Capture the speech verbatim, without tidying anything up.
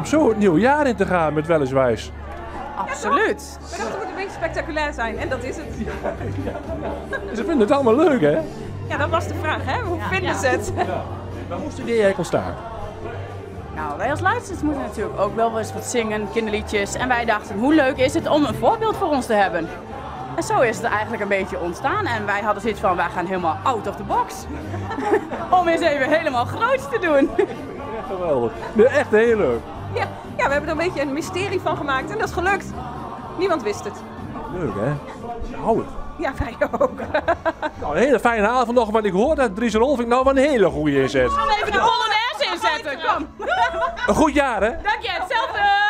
om zo het nieuwe jaar in te gaan met Wellenswijs. Absoluut. We dachten het moet een beetje spectaculair zijn en dat is het. Ze vinden het allemaal leuk, hè? Ja, dat was de vraag, hè? Hoe vinden ze het? Waar moest het idee eigenlijk ontstaan? Nou, wij als luisteraars moeten natuurlijk ook wel eens wat zingen, kinderliedjes. En wij dachten, hoe leuk is het om een voorbeeld voor ons te hebben? En zo is het eigenlijk een beetje ontstaan. En wij hadden zoiets van, wij gaan helemaal out of the box. Om eens even helemaal groots te doen. Echt geweldig. Nee, echt heel leuk. Ja, ja, we hebben er een beetje een mysterie van gemaakt en dat is gelukt. Niemand wist het. Leuk, hè? Nou, het. Ja, wij ook. Nou, een hele fijne avond nog, want ik hoor dat Dries Rolfing nou wel een hele goede inzet. Gaan we even de Polonaise inzetten, kom. Een goed jaar, hè? Dank je, hetzelfde.